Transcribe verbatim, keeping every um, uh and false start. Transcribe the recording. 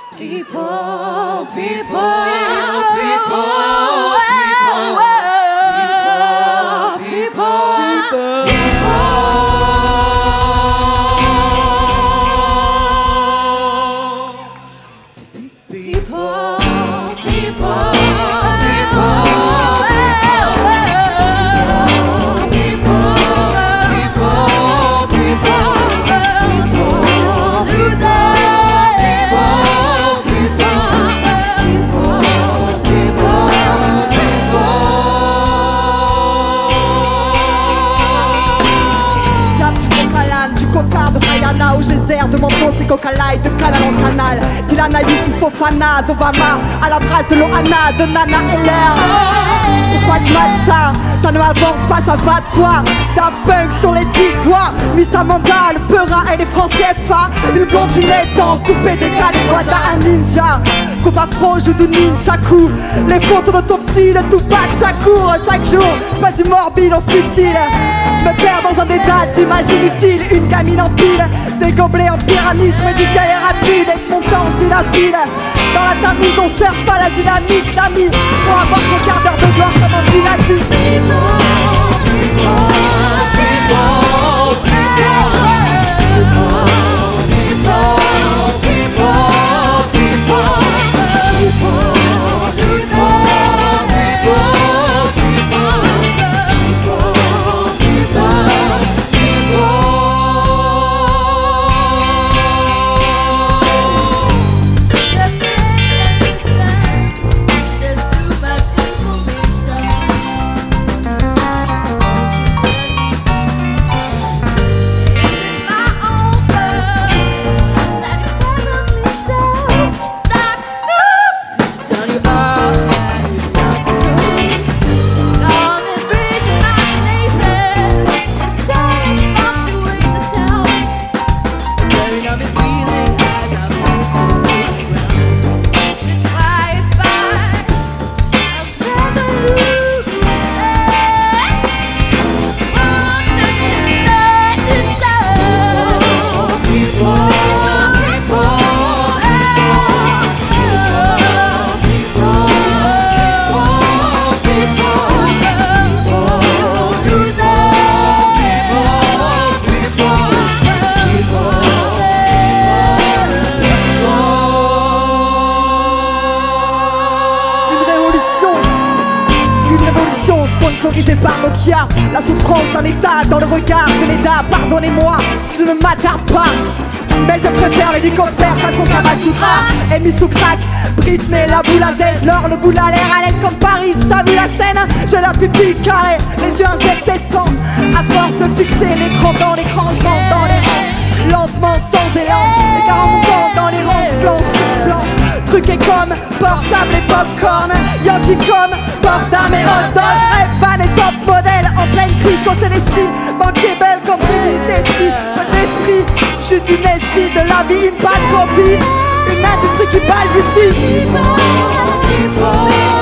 People, people, people, people, people, où j'exerce de menton, c'est Coca Light, de canal en canal. Dylan Ayus ou Fofana, d'Obama, à la brasse de Loana, de Nana Heller. Pourquoi je mate ça? Ça ne m'avance pas, ça va de soi. Daft Punk sur les dix doigts, Miss Amanda, le Peura et les francs C F A. Une blondinette en coupé décalé, Guada un ninja. Coupe afro, joue du ninjaku. Les photos d'autopsie, le Tupac, chaque cours, chaque jour. Je passe du morbide au futile. Me perds dans un dédale d'images inutiles. Une gamine en pile, des gobelets en pyramide. Je mets du galère rapide avec mon temps, je dilapide. Dans la tamise, on surfe pas la dynamique, l'ami. Pour avoir son quart d'heure de gloire comme on dit l'a dit. Sponsorisé par Nokia, la souffrance d'un état dans le regard de l'État. Pardonnez-moi si je ne m'attarde pas, mais je préfère l'hélicoptère façon Kamasutra. Et mis sous crack, Britney, la boule à Z, l'or, le boule à l'air, à l'aise comme Paris. T'as vu la scène? J'ai la pupille carrée, les yeux injectés de sang. À force de fixer l'écran dans l'écran, je monte dans les rangs, lentement, sans élan. Les gars en montant dans les rangs, blanc sur blanc. Truqué comme portable et popcorn, Yankee comme Bordam et hot dog. Rêve et top modèle, en pleine crise, chausser l'esprit. Banquet belle comme Brigitte d'esprit. Peu d'esprit, juste une esprit de la vie, une pâle copie. Une industrie qui balbutie.